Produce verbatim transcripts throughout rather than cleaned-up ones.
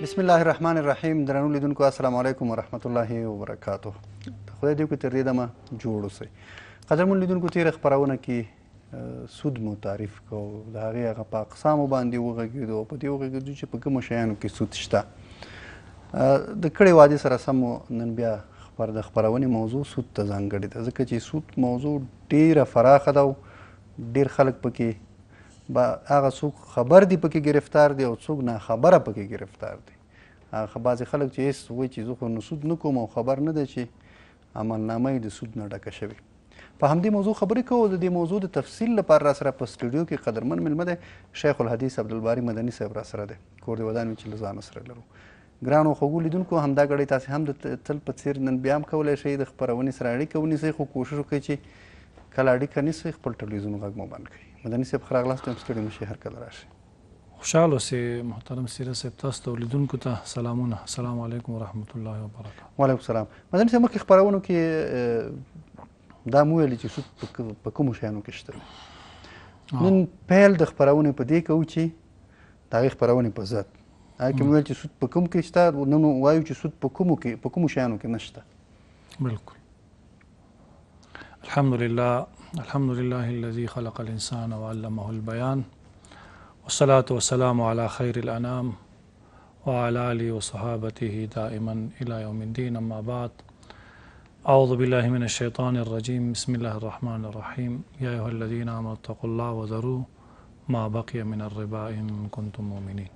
بسم الله الرحمن الرحیم. درنو لیدونکو السلام علیکم ورحمت الله وبرکاتو. خدای دې وکړي تر دې دمه جوړ اوسئ. قدرمن لیدونکو تېره خپرونه کې سود مو تعریف کوو، د هغې هغه په اقسامو باندې وغږېدو او په دې وغږېدو چې په کومو شیانو کې سود شته. د کړې وعدې سره سم مو نن بیا د خپرونې موضوع سود ته ځانګړې ده، ځکه چې سود موضوع ډېره فراخه ده او ډېر خلک پکې با هغه څوک خبر دي پکې گرفتار دي او څوک ناخبره پکې گرفتار دي. هغه بعضې خلک چې هېڅ وایي چې زه خو نو سود نه کوم او خبر نه دی چې عملنامه یې د سود نه ډکه شوې. په همدې موضوع خبرې کوو. د دې موضوع د تفصیل لپاره را سره په سټوډیو کې قدرمن مېلمه دی شیخ الحدیث عبدالباري مدني صاحب را سره دی. کور دې ودان وي چې له ځانه سره لرو. ګرانو خوږو لیدونکو، همدا ګړی تاسې هم د تل په څېر نن بیا هم کولی شئ د خپرونې سره اړیکه ونیسئ، خو کوشش وکړئ چې کله اړیکه نیسئ خپل ټلویزیون غږ مو بند کړئ. مدني صاحب ښه راغلاست، هم ستړي مشئ، هر کله راشئ. خوشحال اوسئ محترم سیرت صاحب. تاسو ته لیدونکو ته سلامونه. السلام علیکم ورحمت الله وبرکاته. وعلیکم السلام. مدني صاحب، مخکې خپرونو کې دا مو ویلي چې سود په کومو شیانو کې شته دی. نن پیل د خپرونې په دې کوو چې د هغې خپرونې په ضد هغه کې مو ویل چې سود په کوم کې شته، نن وایو چې سود په کومو کې په کومو شیانو کې نشته. بالکل. الحمد لله الحمد لله الذي خلق الإنسان وعلمه البيان والصلاة والسلام على خير الأنام وعلى آله وصحابته دائما إلى يوم الدين. أما بعد، أعوذ بالله من الشيطان الرجيم. بسم الله الرحمن الرحيم. يا أيها الذين آمنوا اتقوا الله وذروا ما بقي من الربا إن كنتم مؤمنين.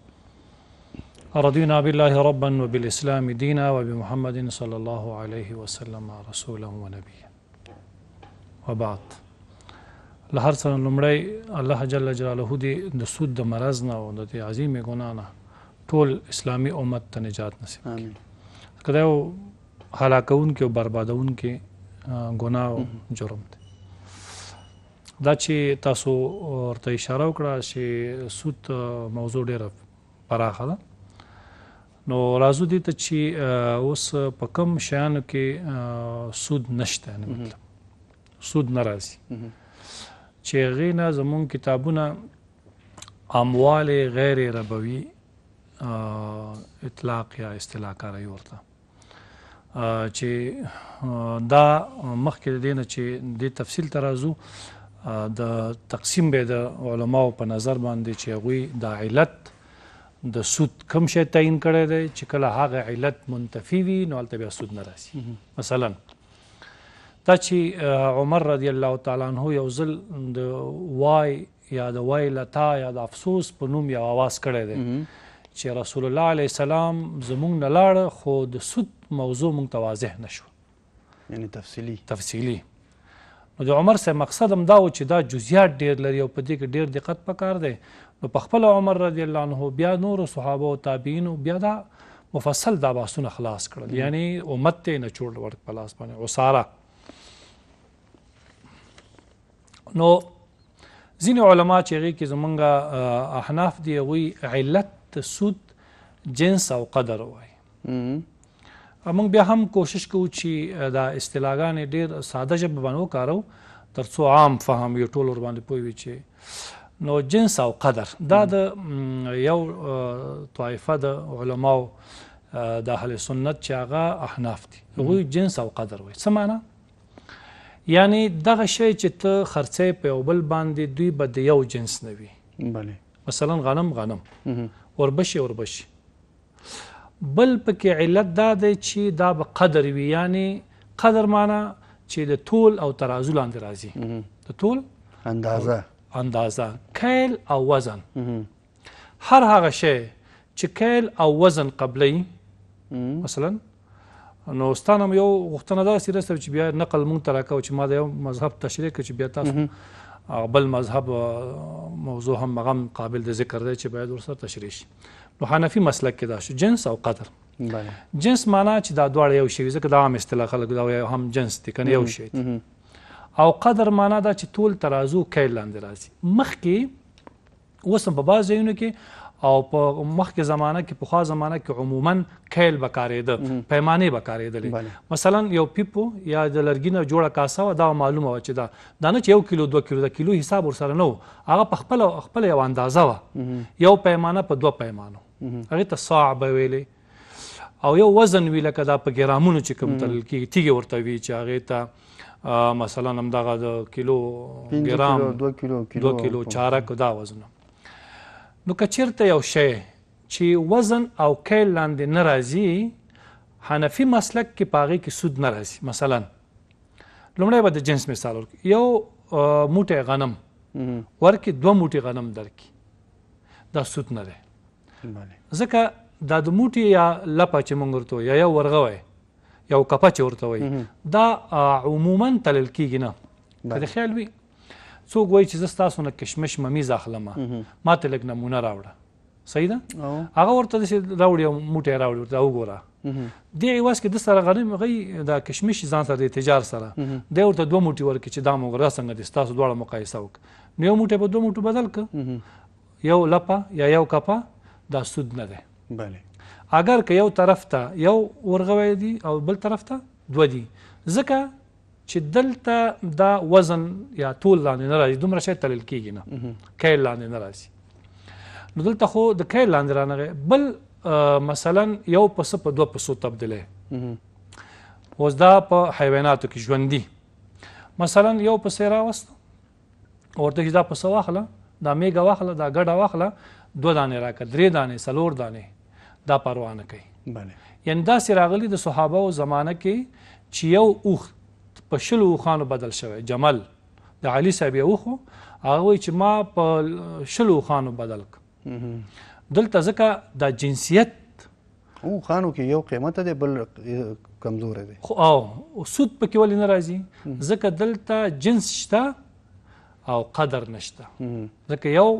رضينا بالله ربا وبالإسلام دينا وبمحمد صلى الله عليه وسلم رسولا ونبيا. وبعد، له هر څه لومړی الله جل جلاله دې د سود د مرض نه او د دې عظیمې ګناه نه ټول اسلامي امت ته نجات نصیب کړي. که دا یو هلاکوونکی او بربادوونکی ګناه او جرم دی. دا چې تاسو ورته اشاره وکړه چې سود موضوع ډېره پراخه ده، نو راځو دې ته چې اوس په کوم شیانو کې سود نشته، مطلب سود نه راځي، چې هغې نه زمونږ کتابونه اموال غیر ربوي اطلاق یا اصطلاح کاروي ورته، چې دا مخکې د دې نه چې دې تفصیل ته راځو، د تقسیم به د علماو په نظر باندې چې هغوی د علت د سود کوم شی تعیین کړی دی چې کله هغه علت منتفي وي نو هلته بیا سود نه راځي. مثلا دا چې عمر رضی الله تعالی عنه یو ځل د وای یا د وای لتا یا د افسوس په نوم یو اواز کړی دی چې رسول الله علیه السلام زمونږ نه لاړه، خو د سود موضوع مونږ ته واضح نه شو، یعنی تفصیلي تفصیلي نو د عمر صاحب مقصد هم دا و چې دا جزئیات ډېر لري او په دې کې ډېر دقت پکار دی. نو په خپله عمر رضی الله عنه بیا نورو صحابه او تابعینو بیا دا مفصل دا بحثونه خلاص کړل، یعنی امت ته یې نچوړ ورک په لاس باندې عصاره. نو ځینې علما چې هغې کې زمونږ احناف دي هغوی علت د سود جنس او قدر وایي. موږ بیا هم کوشش کوو چې دا اصطلاحګانې ډېر ساده ژبه باندې وکارو تر څو عام فهم یو ټول ورباندې پوه وي. چې نو جنس او قدر دا د یو طایفه د علماو د اهل سنت چې هغه احناف دي، هغوی جنس او قدر وایي. څه معنی؟ یعنی دغه شی چې ته خرڅی په یو بل باندې دوی به د یو جنس نه وي. مثلا غنم غنم، وربشي وربشي. بل پکې علت دا دی چې دا به قدر وي، یعنی قدر معنی چې د طول او ترازو لاندې راځي، د طول اندازه اندازه کیل او وزن. هر هغه شی چې کیل او وزن قبلی، مثلا نو ستانه هم یو غوښتنه ده سیرت صاحب چې بیا نقل مونږ ته راکوو چې ما د یو مذهب تشریح کړه چې بیا تاسو بل مذهب موضوع هم هغه هم قابل د ذکر دی چې باید ورسره تشریح شي. نو حنفي مسلک کې دا شو جنس او قدر. جنس معنا چې دا دواړه یو شی وي، ځکه دا عام اصطلاح خلک دا هم جنس دی کنه یو شی. او قدر معنا دا چې طول ترازو کیل لاندې راځي. مخکې اوس هم په بعض ځایونو کې او په مخکې زمانه کې پخوا زمانه کې عموما کیل به کارېده، پیمانې به کارېدلې. مثلا یو پیپو یا د لرګي نه جوړه کاسه وه، دا معلومه وه چې دا دا نه چې یو کیلو دوه کیلو، د کیلو حساب ورسره نه و، هغه په خپله خپله یوه اندازه وه، یو پیمانه په دوه پیمانو. هغې ته صاع به ویلې او یو وزن وي لکه دا په ګرامونو چې کوم تلل کېږي تیږې ورته وي چې هغې ته مثلا همدغه د کیلو ګرام دوه کیلو چارک دا وزنه. نو که چېرته یو شی چې وزن او کیل لاندې نه راځي حنفي مسلک کې په هغې کې سود نه راځي. مثلا لومړی به د جنس مثال ورکړي، یو موټی غنم ورکړي دوه موټي غنم درکړي، دا سود نه دی. ځکه دا د موټي یا لپه چې موږ ورته یا یو ورغه وایي یو کپه چې ورته وایي دا عموما تلل کېږي نه. که د خیال وي څوک وایي چې زه ستاسو نه کشمش ممیز اخلم ما ته لږ نمونه راوړه، صحیح ده؟ هغه ورته داسې راوړي یو موټی راوړي ورته وګوره دې عوض کې د سره غنم هغوی دا کشمش ځان سره د تجار سره دی ورته دوه موټي ورکړي چې دا موږ څنګه دی ستاسو دواړه مقایسه وکړه، نو یو موټی په دوه موټو بدل کړه، یو لپه یا یو کپه، دا سود نه دی. اگر که یو طرف ته یو ورغوی دی او بل طرف ته دوه دي، ځکه چې دلته دا وزن یا طول لاندې نه راځي، دومره شی تلل کېږي نه، کیل لاندې نه راځي. نو دلته خو د کیل لاندې رانغی. بل مثلا یو پسه په دوه پسو تبدیلی، اوس دا په حیواناتو کې ژوندي، مثلا یو پسه راوسته ورته چې دا پسه واخله، دا میږه واخله، دا ګډه واخله، دوه دانې راکړه، درې دانې، څلور دانې، دا پروا نه کوي. یعنې داسې راغلي د صحابهو زمانه کې چې یو اوښ په شلو اوښانو بدل شوی، جمل د علي صاحب یو اوښ و، هغه وایي چې ما په شلو اوښانو بدل کړ. دلته ځکه دا جنسیت اوښانو کې یو قیمته دی بل کمزوری دی، خو او سود پکې ولې نه راځي؟ ځکه دلته جنس شته او قدر نشته، ځکه یو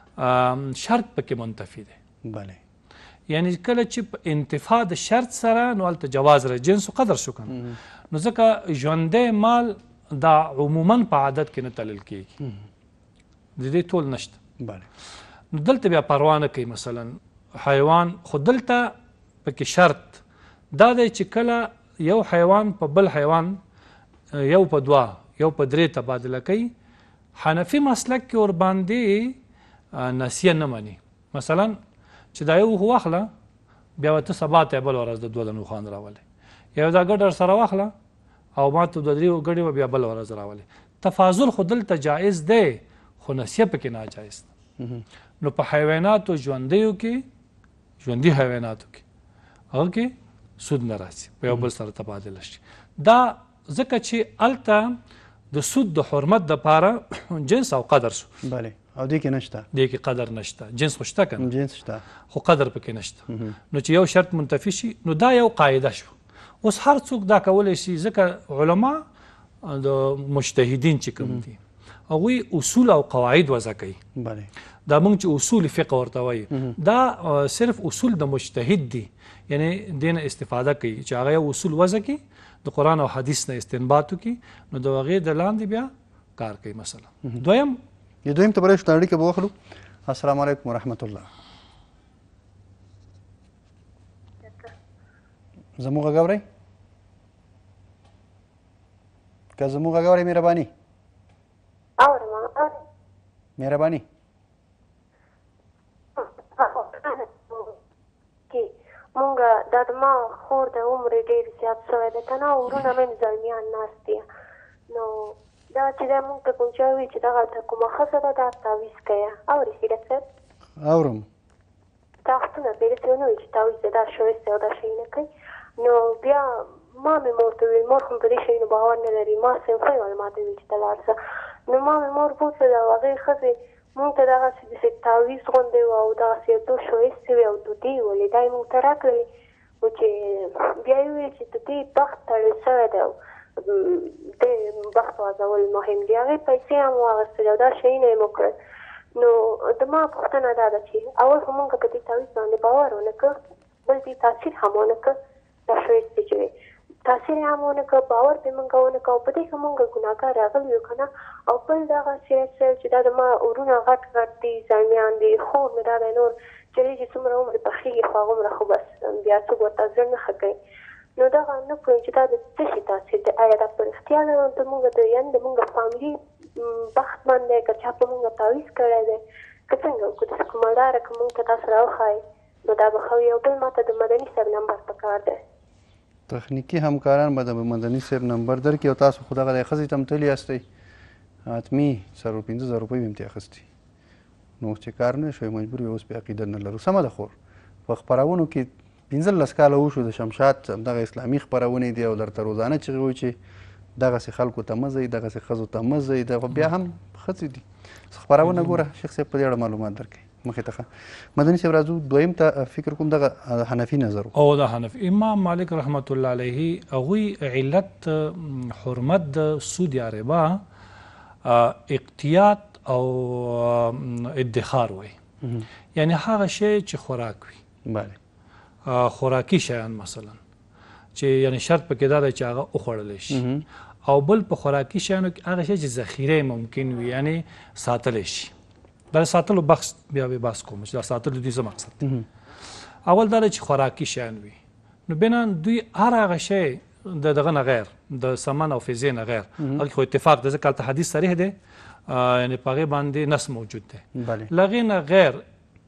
شرط پکې منتفي دی. بله، یعنی کله چې په انتفاع د شرط سره نو هلته جواز راځي، جنس و قدر شو کنه. نو ځکه ژوندی مال دا عموما په عادت کې نه تلل کېږي، د دې ټول نشته. بله، نو دلته بیا پروا نه کوي مثلا حیوان، خو دلته پکې شرط دا دی چې کله یو حیوان په بل حیوان یو په دوه یو په درې تبادله کوي، حنفي مسلک کې ورباندې نسیه نه مني. مثلا چې دا یو واخله بیا به ته سبا ته بل ورځ د دوه دانو خوان راولې، یو دا ګډ سره واخله او ما ته دوه درې ګډې به بیا بل ورځ راولې. تفاضل خو دلته جایز دی خو نسیه پکې ناجایز ده. نو په حیواناتو ژوندیو کې ژوندي حیواناتو کې هغه کې سود نه راځي، په یو بل سره تبادله شي. دا ځکه چې هلته د سود د حرمت دپاره جنس او قدر شو. بله، او دې کې نشته، دې کې قدر نشته، جنس خو شته که نه؟ جنس شته خو قدر پکې نشته. نو چې یو شرط منتفي شي نو دا یو قاعده شو. اوس هر څوک دا کولی شي، ځکه علما د مجتهدین چې کوم دي هغوی اصول او قواعد وضع کوي. بله، دا موږ چې اصول فقه ورته وایو دا صرف اصول د مجتهد دي، یعنې دې نه استفاده کوي چې هغه یو اصول وضع کړي، د قرآن او حدیث نه استنباط وکړي، نو د هغې د لاندې بیا کار کوي. مثلا دویم یو دویم ته برای شو اړیکه به واخلو. السلام علیکم ورحمت الله. زموږ غږ اورئ؟ که زموږ غږ اورئ مهرباني اورم اورم مهرباني مونږ دا د ما خور د عمر ډېر زیات شوی دی که نه، ورونه مې زلمیان ناست دي، نو دا چې دی مونږ ته کوم چا وي چې دغلته کومه ښځه ده دا تعویض کوي. اورې سیرت صاحب؟ اورم. تاختونه پیرسې ونه وي چې تعویض دی دا ښایست دی او دا شی نه کوي. نو بیا ما مې مور ته وویل، مور خو په دې شیانو باور نه لري، ما صنفۍ ویل ما ته ویل چې ته لاړ شه. نو ما مې مور بوتله او هغې ښځې مونږ ته دغسې داسې تعویض غوندې و او دغسې یو څو ښایستې وې او دودې یې ولې دا یې مونږ ته راکړلې و چې بیا یې وویل چې د دې بخت تړل شوی دی او د بخت وازول مهم دي. هغې پیسې هم واخیستلې او دا شیونه یې مو کړل. نو د ما پوښتنه دا ده چې اول خو مونږ په دې تعویض باندې باور ونه کړ، بل دې تاثیر هم ونه کړ، دا ښایستې چې وې تاثیر یې هم ونه کړ، باور پرې مونږ ونه کړ او په دې کې مونږ ګناهګار راغلي یو که نه. او بل دغه سیرت صاحب چې دا د ما ورونه غټ غټ دي، زلمیان دي، خور مې دا دی نور چې دی چې څومره عمر پخېږي خو هغومره خو بس بیا څوک ورته زړه نه ښه کوي. نو دغه نه پوهېږم چې دا د څه شي تاثیر دی، آیا دا په رښتیا د مونږ د یعنې د مونږ فاملي بخت باندې که چا په مونږ تعویض کړی دی که څنګه وکړو؟ داسې کومه لاره که مونږ ته تاسو راوښایئ نو دا به ښه وي. او بل ماته د مدني صاحب نمبر پکار دی. تخنیکي همکاران به د مدني صاحب نمبر درکړي او تاسو خو دغه د ښځې ته هم تللي یاستئ، حتمي څلور پنځه زره روپۍ به هم ترې اخیستي، نو اوس چې کار نه شوی مجبور یو اوس پې عقیده نه لرو. سمه ده. خور په خپرونو کې پنځلس کاله وشو د شمشاد همدغه اسلامي خپرونې دي او درته روزانه چغې وایي چې دغسې خلکو ته مه ځئ، دغسې ښځو ته مه ځئ، دغه بیا هم ښځې دي. خپرونه ګوره شیخ صاحب په دې اړه معلومات درکوي. مخې ته ښه مدني صاحب راځو دویم ته فکر کوم دغه حنفي نظر او د حنفي امام مالک رحمت الله علیه هغوی علت حرمت د سود یا ربا اقتیات او ادخار وی، یعنی هغه شی چې خوراک وي. بله خوراکي شیان مثلا چې یعنی شرط پکې دا دی چې هغه وخوړلی شي، او بل په خوراکي شیانو کې هغه شی چې ذخیره ممکن وي یعنی ساتلی شي. دا ساتلو بخش بیا به بحث کوم چې دا ساتلو دوی څه مقصد دی. اول دا چې خوراکي شیان وي، نو بنان دوی هر هغه شی د دغه نه غیر د سمن او فیضې نه غیر هغې خو اتفاق ده، ځکه هلته حدیث صریح دی یعنی په هغې باندې نص موجود دی. له هغې نه غیر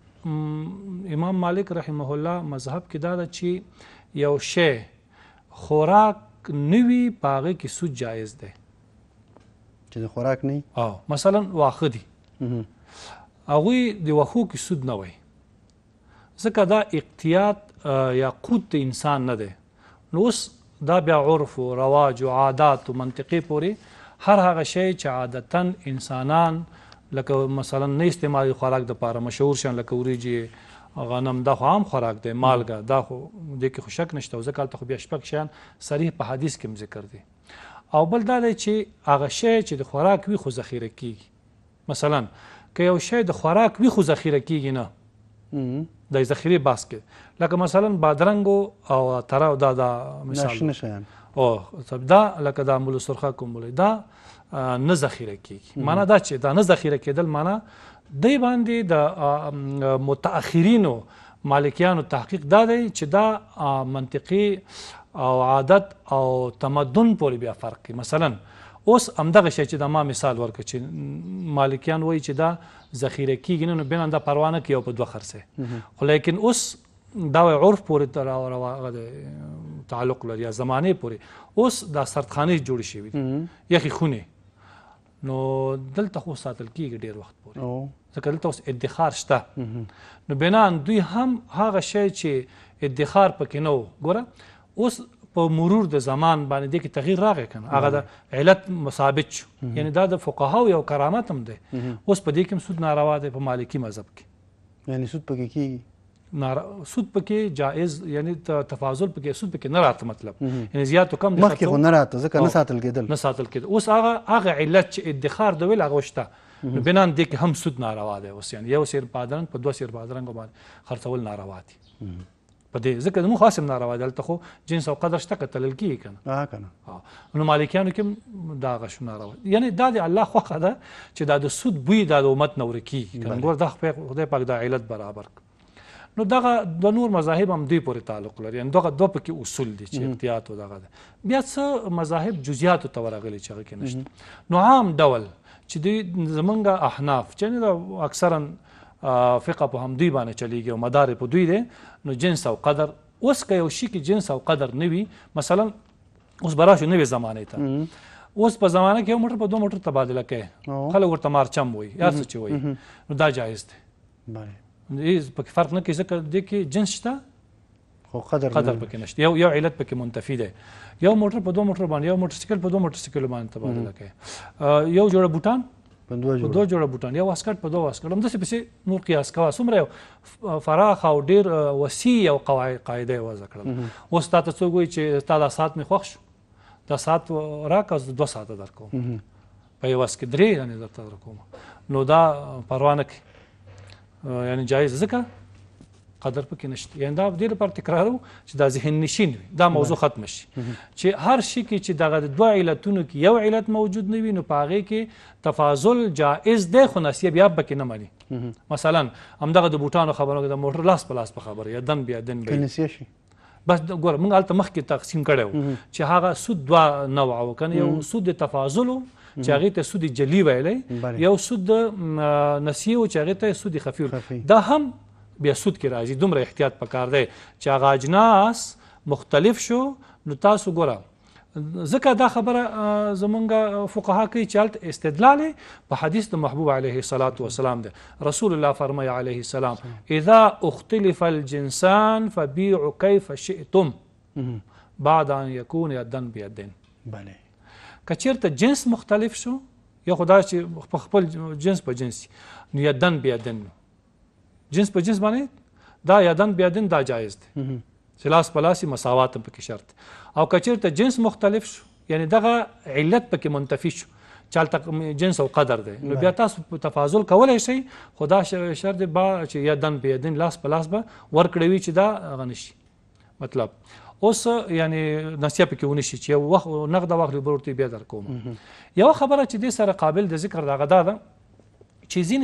امام مالک رحمه الله مذهب کې دا ده چې یو شی خوراک نه وي په هغې کې سود جایز دی. چې د خوراک نه او مثلا واښه دي، هغوی د واښو کې سود نه وی، ځکه دا اقتیات یا قوت د انسان نه دی. نو اوس دا بیا عرف و رواج و عادات و منطقې پورې هر هغه شی چې عادتا انسانان لکه مثلا نه استعمالي خوراک دپاره مشهور شیان لکه وریجې غنم دا خو عام خوراک دی، مالګه دا خو دې کې خو شک نشته، او ځکه هلته خو بیا شپږ شیان صریح په حدیث کې هم ذکر دی. او بل دا دی چې هغه شی چې د خوراک وي خو ذخیره کېږي. مثلا که یو شی د خوراک وي خو ذخیره کېږي نه، د ذخیرې بحث کې لکه مثلا بادرنګ او تره دا دا مثال شنه شیان او دا لکه دا ملو سرخه کوم دا نه ذخیره کېږي. معنا دا چې دا نه ذخیره کېدل معنا دی باندې د متأخرینو مالکیانو تحقیق دا دی چې دا منطقي او عادت او تمدن پورې بیا فرق کوي. مثلا اوس همدغه شی چې دا ما مثال ورکړه چې مالکیان وایي چې دا ذخیره کېږي نه، نو بیا دا پروا نه کوي او په دوه خرڅوي، خو لیکن اوس دا عرف پورې تعلق لري یا زمانې پورې. اوس دا سردخانې جوړې شوي دي یخې خونې، نو دلته خو ساتل کېږي ډېر وخت پورې، ځکه دلته اوس ادخار شته. نو بنان دوی هم هغه شی چې ادخار پکې نه و، ګوره اوس په مرور د زمان باندې دې کې تغییر راغی که نه، هغه د علت ثابت شو، یعنی دا د فقهاو یو کرامت هم دی. اوس په دې کې هم سود ناروا دی په مالکي مذهب کې، یعنی سود پکې کېږي، سود پکې جایز یعنی تفاضل پکې سود پکې نه راته، مطلب یعنی زیات و کم مخکې خو نه راته ځکه نه ساتل کېدل نه ساتل کېدل. اوس هغه هغه علت چې ادخار د ویل هغه شته، نو بنان دې کې هم سود ناروا دی. اوس یعنی یو سیر بادرنګ په دوه سیر بادرنګو باندې خرڅول ناروا دي په دې، ځکه زموږ خاص هم ناروا دی، هلته خو جنس او قدر شته که تلل کېږي که نه که نه. نو مالکیانو کې د هغه شو ناروا، یعنی دا د الله خوښه ده چې دا د سود بوی دا د امت نه ورک کېږي که نه. ګوره دا خدای پاک دا علت برابر کړ. نو دغه د نور مذاهب هم دوی پورې تعلق لري، یعنی دغه دوه پکې اصول دي چې احتیاط و دغه ده. بیا څه مذاهب جزیاتو ته ورغلي چې هغه کې نشته. نو عام ډول چې دوی زمونږ احناف چې دا اکثرا فقه په همدوی باندې چلیږي او مدار په دوی دی، نو جنس او قدر. اوس که یو شي کې جنس او قدر نه وي، مثلا اوس به راشو نوې زمانې ته، اوس په زمانه کې یو موټر په دوه موټر تبادله کوي، خلک ورته مارچم وایي یا څه چې وایي، نو دا جایز دی، پکې فرق نه کوي ځکه دې کې جنس شته خو قدر قدر پکې نشته، یو یو علت پکې منتفي دی. یو موټر په دوه موټر باندې، یو موټر سایکل په دوه موټر سایکل باندې تبادله کوي، یو جوړه بوټان په دوه جوړه بوټان، یو واسکټ په دوه واسکټ، همداسې پسې نور قیاس کوه. څومره یو فراخ او ډېر وسیع یو قاعده یې وضع کړل. اوس تا ته څوک وایي چې تا دا ساعت مې خوښ شو، دا ساعت راکړه زه دوه ساعته درکوم په یو وس کې درې یعنې درته درکوم، نو دا پروا نه کوي، یعنی جایز ځکه قدر پکې نشته. یعنی دا دې لپاره تکرارو چې دا ذهن نشین وي، دا موضوع ختم شي چې هر شي کې چې دغه دوه علتونو کې یو علت موجود نه وي، نو په هغې کې تفاضل جایز دی، خو نصیب یا پکې نه مني. مثلا همدغه د بوټانو خبره د موټر لاس په لاس په خبره یا دن بیا دن بیا نسیه شي. بس ګوره موږ هلته مخکې تقسیم کړی و چې هغه سود دوه نوعه و که نه، یو سود د تفاضل و چې هغې ته سود جلي ویلی، یو سود د نسیې و چې هغې ته سود خفي. دا هم بیا سود کې راځي. دومره احتیاط پکار دی چې هغه اجناس مختلف شو. نو تاسو ګوره ځکه دا خبره زمونږ فقها کوي چې هلته استدلال په حدیث د محبوب علیه الصلاة والسلام دی. رسول الله فرمایي علیه السلام اذا اختلف الجنسان فبيعوا كيف شئتم بعد ان يكون يدا بيد. بله که چېرته جنس مختلف شو یا خدا چې په خپل جنس په جنس نو یدن بیدن جنس په جنس باندې دا یدن بیدن دا جایز دی چې لاس په لاس مساوات هم پکې شرط. او که چېرته جنس مختلف شو یعنی دغه علت پکې منتفي شو چې هلته جنس او قدر دی نو بیا تاسو تفاضل کولی شئ. خو دا شرط دی با چې یدن بیدن لاس په لاس به ورکړی وي چې دا هغه نشي. مطلب اوس یعنی نسیه پکې ونه شي چې یو وخت نغده واخلي بل ورته بیا درکوم. یوه خبره چې دې سره قابل د ذکر د هغه دا ده چې ځینې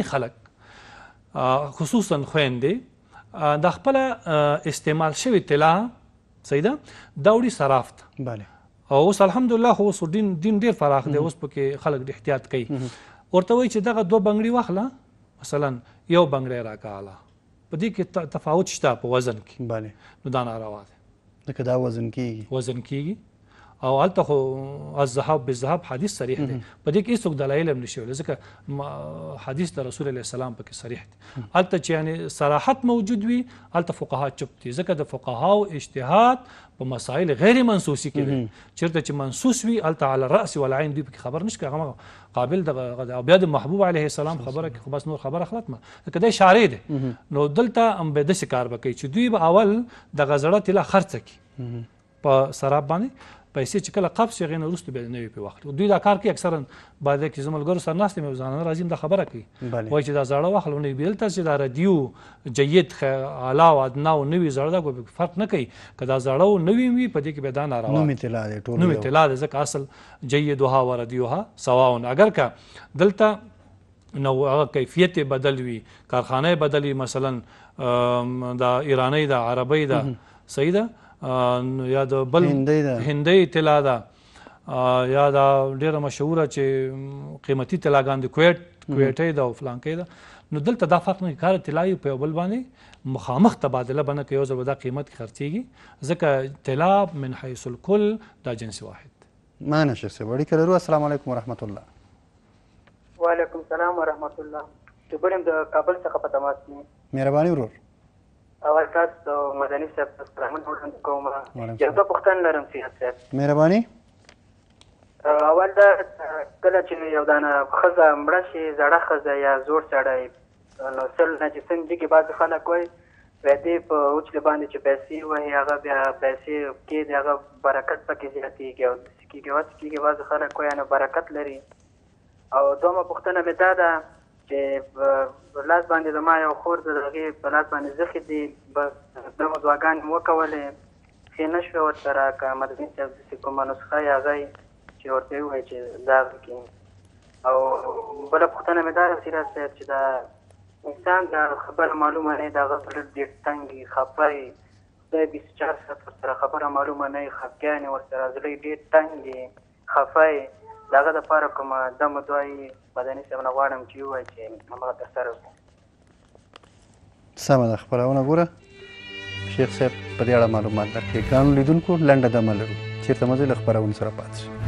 خلک خصوصا خویندې د خپله استعمال شوې طلا صحیح ده دا وړي صراف ته. بله او اوس الحمدلله خو اوس دین دین ډېر فراخ دی. اوس پکې خلک ډېر احتیاط کوي. ورته وایي چې دغه دوه بنګړي واخله مثلا یو بنګړی راکاله په دې کې تفاوت شته په وزن کې. بله نو دا ناروا دی ځکه دا وزن کېږي وزن کېږي. او هلته خو الذهب بالذهب حدیث صریح دی. په دې کې هېڅوک دلایل هم نشي ویلی ځکه حدیث د رسول علیه السلام پکې صریح دی. هلته چې یعنې صراحت موجود وي هلته فقها چپ دي ځکه د فقهاو اجتهاد په مسایل غیر منسوسي کې دی. چېرته چې منسوس وي هلته علی الرأس والعین دوی پکې خبر نشي کوي. هغه قابل د بیا د محبوب علیه السلام خبره کې خو بس نور خبره ختمه ځکه دی شارع دی. نو دلته هم به داسې کار به کوي چې دوی به اول دغه زړه طلا خرڅه کړي په سراب باندې پیسې چې کله قبض شي هغې نه وروسته بیا نوي پرې واخلي. دوی دا کار کوي اکثرا باید کې زه ملګرو سره ناست یم ځانونه راځي هم دا خبره کوي وایي چې دا زاړه واخلو نوي. بیا دلته چې دا ردیو جید اعلی او ادنا او نوي زاړه دا فرق نه کوي. که دا زاړه او نوي وي په دې کې بیا دا ناروا نومي طلا دی ټول نومي طلا دی ځکه اصل جیدها و ردیوها سواء. اگر که دلته نو هغه کیفیت بدل وي کارخانه بدل وي مثلا دا ایرانی دا عربی دا صحیح ده یا د بل هندۍ طلا ده یا دا ډېره مشهوره چې قیمتي طلاګان د کویټ کویټۍ ده او فلانکۍ ده. نو دلته دا فرق نه کوي. کار طلا په یو بل باندې مخامخ تبادله به نه کوي. یو ځل به دا قیمت کې خرڅېږي ځکه طلا من حیث الکل دا جنس واحد. مننه شیخ صاحب. اړیکه لرو. السلام علیکم ورحمت الله. وعلیکم السلام ورحمت الله. جبر یم د کابل څخه په تماس یم. مهرباني ورور. اول تاسو مدني صاحب ته سلامونه وړاندې کوم. یو دوه پوښتنې لرم سیاست صاحب. مهرباني. اول دا کله چې یو دانه ښځه مړه شي زړه ښځه یا زوړ سړی نو سل نه چې څنګه دي کې بعضې خلک وایي بیا دې په اوچلې باندې چې پیسې وایي هغه بیا پیسې کېږي هغه برکت پکې زیاتېږي او داسې کېږي هسې کېږي بعضې خلک وایي نه برکت لري. او دومره پوښتنه مې دا ده چې په لاس باندې زما یو خور د هغې په لاس باندې زخې دي بس دغه دعاګانې مې وکولې ښې نه شوې ورسره که مدني صاحب داسې کومه نسخه یې هغه چې ورته یې ووایي چې دا کړي. او بله پوښتنه مې دا ده سیراج صاحب چې دا انسان دا خبره معلومه نه وي د هغه زړه ډېر تنګ وي خفه وي خدای بیست چار ساعت ورسره خبره معلومه نه وي خفګان یې ورسره زړه یې ډېر تنګ وي خفه وي د هغه دپاره کومه دمه دعا یې مدني صاحب نه غواړم چې ووایي چې همغه ترسره کړو. سمه ده خپرونه ګوره شیخ صاحب په دې اړه معلومات درکړي. ګرانو لیدونکو لنډه دمه لرو چېرته مزې له خپرونې سره پاتې شي.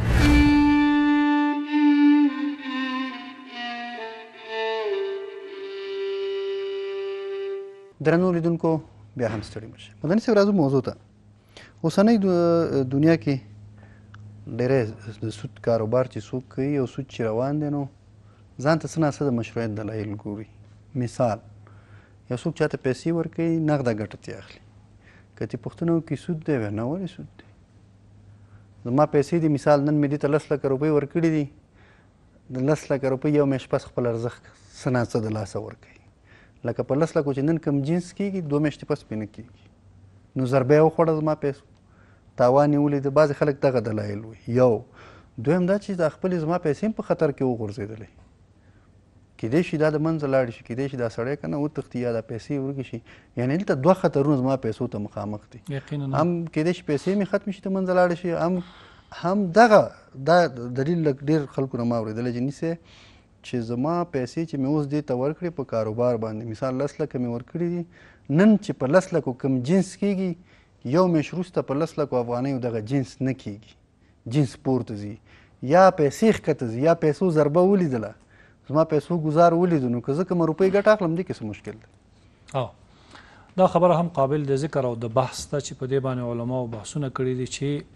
درنو لیدونکو بیا هم ستړي مه شئ. مدني صاحب راځو موضوع ته. اوسنۍ دنیا کې ډېری د سود کاروبار چې څوک کوي او سود چې روان دی نو ځان ته څه ناڅه د مشروعیت دلایل ګوري. مثال یو څوک چاته پیسې ورکوي نغده ګټه ترې اخلي. که ترې پوښتنه وکړي سود دی وایي نه ولې سود دی زما پیسې دي مثال نن مې دې ته لس لکه روپۍ ورکړي دي د لس لکه روپۍ یو میاشت پس خپل ارزښت څه ناڅه د لاسه ورکوي. لکه په لس لکو چې نن کم جنس کېږي دوه میاشتې پس پرې نه کېږي نو ضربه یې وخوړه زما پیسو تاوان یې ولید. بعضې خلک دغه دلایل وایي. یو دویم دا چې دا خپلې زما پیسې هم په خطر کې وغورځېدلی کیدای شي دا د منځه لاړې شي کیدای شي دا سړی که نه وتښتي یا دا پیسې ورکې شي. یعنې دلته دوه خطرونه زما پیسو ته مخامخ دي. هم کیدای شي پیسې مې ختمې شي د منځه لاړې شي هم هم دغه دا دلیل لږ ډېر خلکو نه ما اورېدلی چې نیسې چې زما پیسې چې مې اوس دې ته ورکړې په کاروبار باندې مثال لس لکه مې ورکړي دي نن چې په لس لکو کم جنس کېږي یو میاشت وروسته په لس لکو افغانیو دغه جنس نه کېږي جنس پورته ځي یا پیسې ښکته ځي یا پیسو ضربه ولیدله زما پیسو ګزار ولیدو نو که زه کومه روپۍ ګټه اخلم دې کې څه مشکل دی او دا خبره هم قابل د ذکر او د بحث ده چې په دې باندې علماو بحثونه کړي دي چې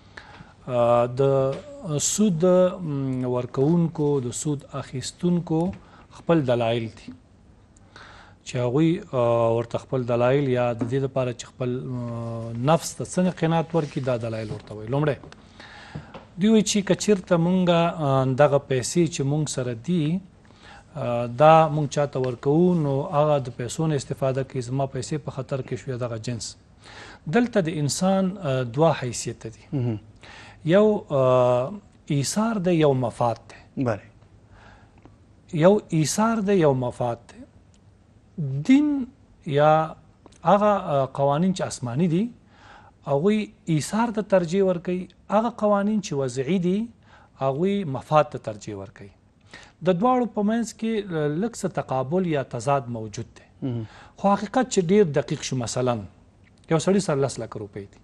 د سود ورکوونکو د سود اخیستونکو خپل دلایل دي چې هغوی ورته خپل دلایل یا د دې لپاره چې خپل نفس ته څنګه قناعت ورکړي دا دلایل ورته وایي. لومړی دوی وایي چې که چېرته مونږ دغه پیسې چې مونږ سره دي دا مونږ چاته ورکوو نو هغه د پیسو نه استفاده کوي زما پیسې په خطر کې شوې دغه جنس. دلته د انسان دوه حیثیت دي یو ایثار دی یو مفاد دی بله یو ایثار دی یو مفاد دی. دین یا هغه قوانین چې آسماني دي هغوی ایثار ته ترجیح ورکوي هغه قوانین چې وضعي دي هغوی مفاد ته ترجیح ورکوي. د دواړو په منځ کې لږ څه تقابل یا تضاد موجود دی خو حقیقت چې ډیر دقیق شو مثلا یو سړي سره لس لکه روپۍ دي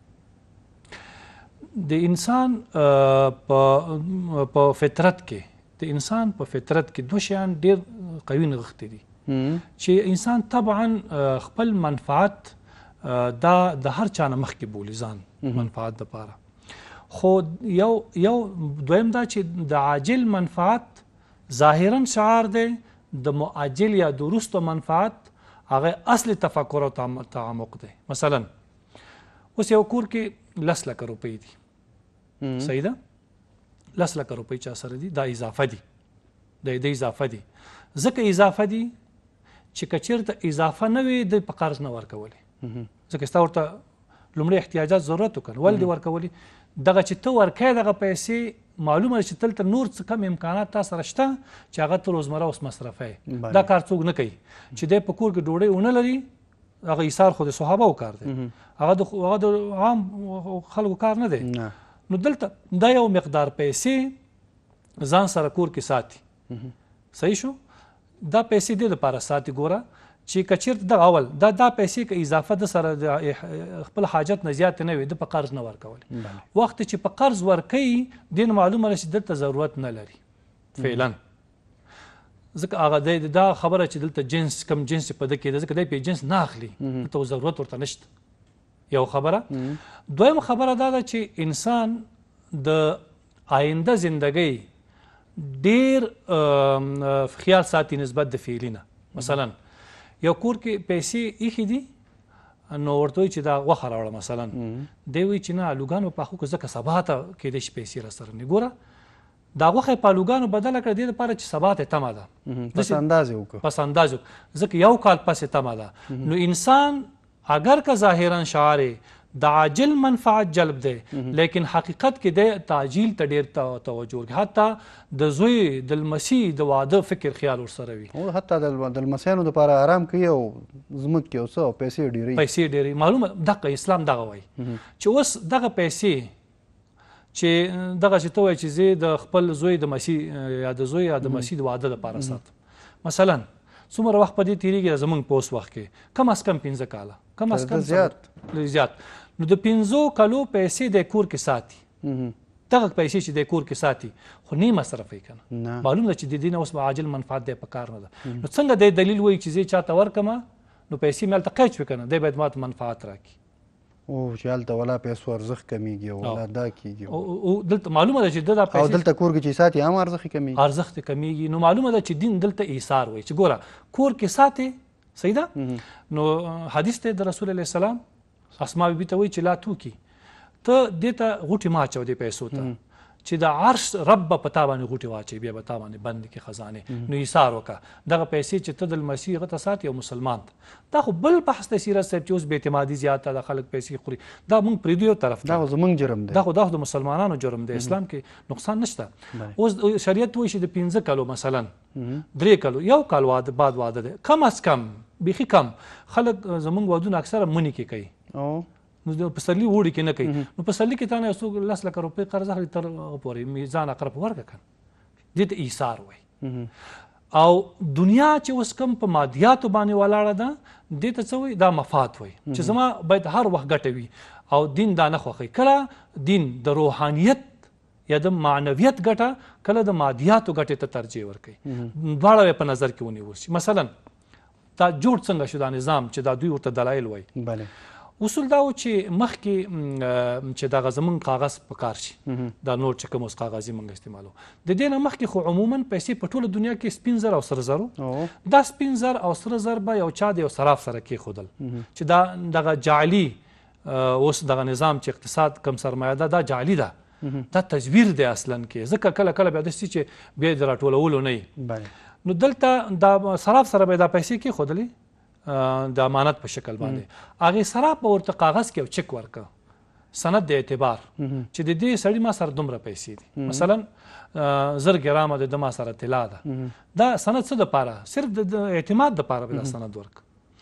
د انسان په فطرت کې د انسان په فطرت کې دوه شیان ډیر قوي نغښتي دي چې انسان طبعا خپل منفعت دا د هر چا نه مخکې بولي ځان منفعت دپاره خو یو یو دویم دا چې د عاجل منفعت ظاهرا شعار دی د معجل یا د وروستو منفعت هغه اصل تفکر او تعمق دی. مثلا اوس یو کور کې لس لکه روپۍ دي صحیح ده لس لکه روپۍ چا سره دي دا اضافه دي د د اضافه دي ځکه اضافه دي چې که چېرته اضافه نه وي دوی په قرض نه ورکولې ځکه ستا ورته لومړی احتیاجات ضرورت وکړ ولې دې ورکولې دغه چې ته ورکوې دغه پیسې معلومه ده چې دلته نور څه کم امکانات تا سره شته چې هغه ته روزمره اوس مصرفوې دا کار څوک نه کوي چې دی په کور کې ډوډۍ ونه لري هغه ایثار خو د صحابهو کار دی هغه د عام خلکو کار نه دی نو دلته دا یو مقدار پیسې ځان سره کور کې ساتي صحیح شو دا پیسې دې دپاره ساتي ګوره چې که چېرته دغه اول دا دا پیسې که اضافه د سره د خپل حاجت نه زیاتې نه وي ده په قرض نه ورکولې وخت چې په قرض ورکوي دې نه معلومه ده چې دلته ضرورت نه لري فعلا ځکه هغه دا خبره چې دلته جنس کم جنس په ده کې ده ځکه دی پې جنس نه اخلي دلته ضرورت ورته نشته یو خبره. دویم خبره دا ده چې انسان د آینده زندګۍ ډیر خیال ساتي نسبت د فعلي نه. مثلا یو کور کې پیسې ایښي دي نو ورته وایي چې دا غوښه راوړه مثلا دی وایي چې نه الوګانو پاخو که ځکه سبا ته کیدای شي پیسې راسره نه ګوره دا غوښه یې په الوګانو بدله کړه دې دپاره چې سبا ته تمه ده پس انداز یې وکړه پس انداز وکړه ځکه یو کال پسې تمه ده نو انسان اگر که ظاهرا شعار د عاجل منفعت جلب دی لیکن حقیقت کې د تعجیل ته ډېر توجه ورکړي حتی د زوی د لمسي د واده فکر خیال ورسره وي او حتی د لمسیانو دپاره آرام کوي او زموږ کې یو څه او پیسې ډېروي پیسې ډېروي معلومه دغه اسلام دغه وایي چې اوس دغه پیسې چې دغه چې ته وایي چې زه د خپل زوی د مسي یا د زوی یا د مسي د واده دپاره ساتم مثلا څومره وخت په دې تېرېږي زموږ په اوس وخت کې کم از کم پنځه کاله کم از کم زیات زیات نو د پنځو کالو پیسې د کور کې ساتي دغه پیسې چې د کور کې ساتي خو نه مصرفوي که نه معلوم ده چې د دې نه اوس به عاجل منفعت دی په کار نه ده نو څنګه دی دلیل وایي چې زه چاته ورکمه نو پیسې مې هلته قید شوې که نه دی باید ماته منفعت راکړي او چې هلته ولا پیسو ارزښت کمیږي او ولا دا کېږي او دلته معلومه ده چې ده دا پیسې او دلته کور کې چې ساتي هم ارزښت کمیږي ارزښت کمیږي نو معلومه ده چې دین دلته ایثار وایي چې ګوره کور کې ساتې صحیح ده نو حدیث دی د رسول الله سلام اسما بیبي ته وایي چې لا توکي ته دې ته غوټې مه اچوه دې پیسو ته چې د عرش رب به په تا باندې غوټې واچوي بیا به تا باندې بند کړي خزانې نو ایثار وکړه دغه پیسې چې ته د لمسي هغه ته ساتي او مسلمان ته دا خو بل بحث دی سیرت صاحب چې اوس بې اعتمادي زیاته ده خلک پیسې خوري دا موږ پرېږدو یو طرف دا خو زموږ جرم دی دا خو دا خو د مسلمانانو جرم دی اسلام کې نقصان نشته اوس شریعت وایي چې د پنځه کلو مثلا درې کلو یو کال واده بعد واده دی کم از کم بیخي کم خلک زموږ ودونه اکثره مني کې کوي نو پسرلي وړي کې نه کوي نو پسرلي کې تا نه یو څوک لس لکه روپۍ قرض اخلي تر هغه پورې میزان اقرب ورکړه که نه دې ته ایثار وایي او دنیا چې اوس کوم په مادیاتو باندې ولاړه ده دې ته څه وایي دا مفاد وایي چې زما باید هر وخت ګټه وي او دین دا نه خوښوي کله دین د روحانیت یا د معنویت ګټه کله د مادیاتو ګټې ته ترجیح ورکوي دواړه په نظر کې ونیول شي مثلا دا جوړ څنګه شو دا نظام چې دا دوی ورته دلایل وایي اصول دا و چې مخکې چې دغه زمونږ کاغذ په کار شي دا نور چې کوم اوس کاغذي موږ استعمالو د دې نه مخکې خو عموما پیسې په ټوله دنیا کې سپین زر او سره زر دا سپین زر او سره زر به یو چا د یو صراف سره کېښودل چې دا دغه جعلي اوس دغه نظام چې اقتصاد کم سرمایه ده دا جعلي ده دا تزویر دی اصلا کې ځکه کله کله بیا داسې چې بیا یې د راټولولو نه وي نو دلته دا صراف سره به دا پیسې کېښودلې د امانت په شکل باندې هغې صراف به ورته کاغذ کې یو چک ورکړه سند د اعتبار چې د دې سړي ما سره دومره پیسې دي مثلا زر ګرامه د ده ما سره طلا ده دا سند څه دپاره صرف د اعتماد دپاره به دا سند ورکړه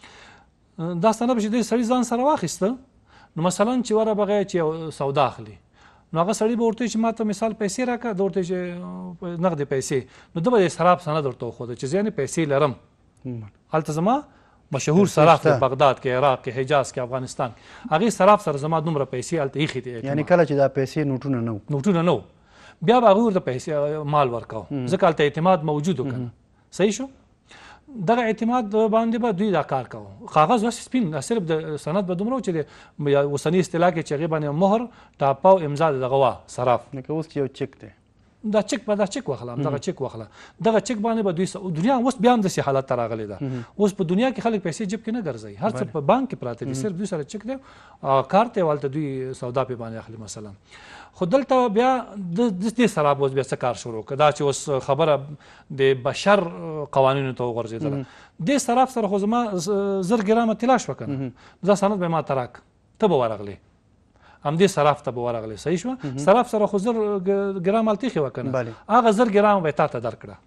دا سند به چې دې سړي ځان سره واخیسته نو مثلا چې وره بغی چې یو سودا اخلي نو هغه سړي به ورته چې ما ته مثال پیسې راکړه ده ورته چې نغدې پیسې نو ده به د صراف سند ورته وښوده چې زه یعنې پیسې لرم هلته زما مشهور صراف په بغداد کې عراق کې حجاز کې افغانستان هغې صراف سره زما دومره پیسې هلته ایښې دي یعنې کله چې دا پیسې نوټونه نه وو نوټونه نه وو بیا به هغوی ورته پیسې مال ورکاو ځکه هلته اعتماد موجود و که نه صحیح شو دغه اعتماد باندې به دوی دا کار کوو کاغذ وس سپین صرف د سند به دومره و چې د اوسني اصطلاح کې چې هغې باندې مهر ټاپه او امضا د دغه وا صراف لکه اوس چې یو چک دی دا چک به دا چک واخله دغه چک واخله دغه چک باندې به دوی دنیا اوس بیا هم داسې حالت ته راغلی ده اوس په دنیا کې خلک پیسې جیب کې نه ګرځوي هر څه په بانک کې پراته دي صرف دوی سره چک دی کارت یې هلته دوی سودا پې باندې اخلي مثلا خو دلته بیا د دې سره اوس بیا څه کار شروع کړه دا چې اوس خبره د بشر قوانینو ته وغورځېدله دې صراف سره خو زما زر ګرامه طلا شوه که نه دا سند به ما ته راک ته به ورغلې همدې صراف ته به ورغلی صحیح شوه صراف سره خو زر ګرام هلته ایښې وه که نه هغه زر ګرامه به یې تا ته درکړه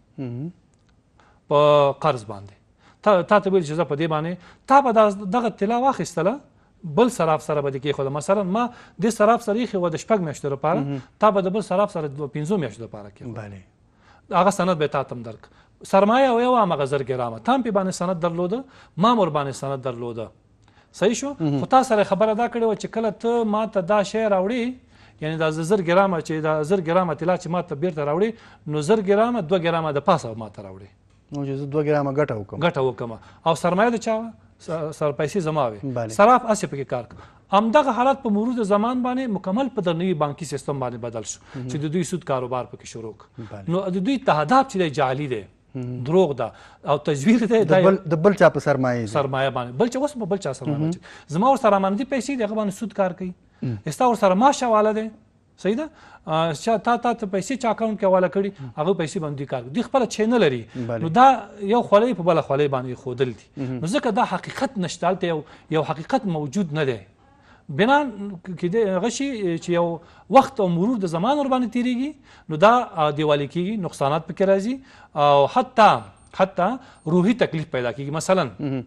په قرض باندې تا ته ویل چې زه په دې باندې تا به دغه طلا واخیستله بل صراف سره به دې کېښوده مثلا ما دې صراف سره ایښې وه د شپږ میاشتو لپاره تا به د بل صراف سره د پنځو میاشتو لپاره کېښوده هغه سند به یې تا ته هم درک سرمایه او یو همغه زر ګرامه تا هم پې باندې سند درلوده ما هم ورباندې سند درلوده صحیح شو خو تا سره خبره دا کړې وه چې کله ته ما ته دا شی راوړې یعنې دا زر ګرامه چې دا زر ګرامه طلا چې ما ته بیرته راوړې نو زر ګرامه دوه ګرامه د پاسه ما ته راوړې نو چې زه دوه ګرامه ګټه وکړم ګټه وکړم او سرمایه د چا وه سر پیسې زما وې صراف هسې پکې کار کوي همدغه حالت په مرور د زمان باندې مکمل په د نوي بانکي سیستم باندې بدل شو چې د دوی سود کاروبار پکې شروع کړ نو د دوی تهداب چې دی جعلي دی دروغ ده او تزویر دی د بل چا په سرمایه سرمایه باندې بل چا اوس په بل چا سرمایه باندې زما ورسره امانتي پیسې دي هغه باندې سود کار کوي ستا ورسره معاش حواله دی صحیح ده تا تا ته پیسې چا اکاونټ کې حواله کړي هغه پیسې باندې کار کوي دوی خپله چې نه لري نو دا یو خولۍ په بله خولۍ باندې ښودل دي نو ځکه دا حقیقت نشته هلته یو حقیقت موجود نه دی بنا هغه شي چې یو وخت او مرور د زمان ورباندې تېرېږي نو دا دیوالي کېږي نقصانات پکې راځي او حتی حتی روحي تکلیف پیدا کېږي مثلا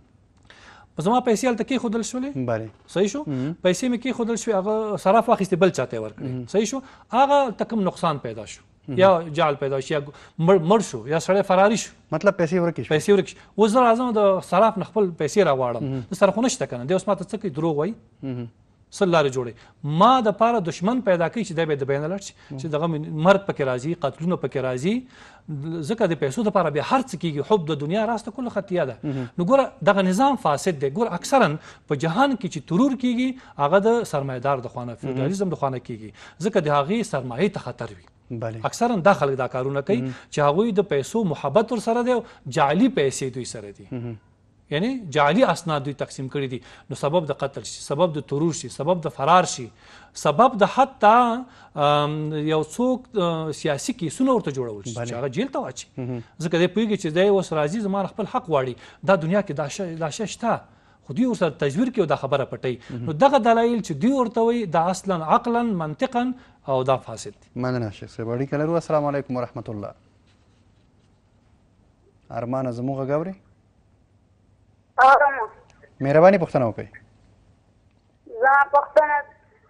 زما پیسې هلته کېښودل شولې صحیح شو پیسې مې کېښودل شوې هغه صراف واخیستې بل چا ته یې ورکړې صحیح شو هغه ته کوم نقصان پیدا شو یا جال پیدا شو یا مړ شو یا سړی فراري شو مطلب پیسې ورکې شو پیسې ورکې شو اوس زه راځم د صراف نه خپل پیسې راغواړم د سره خو نشته که نه دی اوس ما ته څه کوي دروغ وایي څه لارې جوړوي ما دپاره دشمن پیدا کوي چې دی به یې د بیانه لاړ شي چې دغه مرګ پکې راځي قتلونه پکې راځي ځکه د پیسو دپاره بیا هر څه کېږي حب د دنیا راسته کله خطیه ده نو ګوره دغه نظام فاسد دی ګوره اکثرا په جهان کې چې ترور کېږي هغه د سرمایهدار د خوا نه فیوډالیزم د خوا نه کېږي ځکه د هغې سرمایې ته خطر وي اکثرا دا خلک دا کارونه کوي چې هغوی د پیسو محبت ورسره دی او جعلي پیسې دوی سره دي یعنی جعلي اسناد دوی تقسیم کړي دي نو سبب د قتل شي سبب د ترور شي سبب د فرار شي سبب د حتی یو څوک سیاسي کیسونه ورته جوړول شي چې هغه جیل ته واچي ځکه دی پوهېږي چې دی اوس راځي زما خپل حق غواړي دا دنیا کې دا شی شته خو دوی ورسره تزویر کوي او دا خبره پټوي نو دغه دلایل چې دوی ورته وایي دا اصلا عقلا منطقا او دا فاسد دي مننه شیخ صاحب اړیکه لرو السلام علیکم ورحمت الله ارمانه زموږ غږ اورئ مهرباني پوښتنه وکړئ زما پوښتنه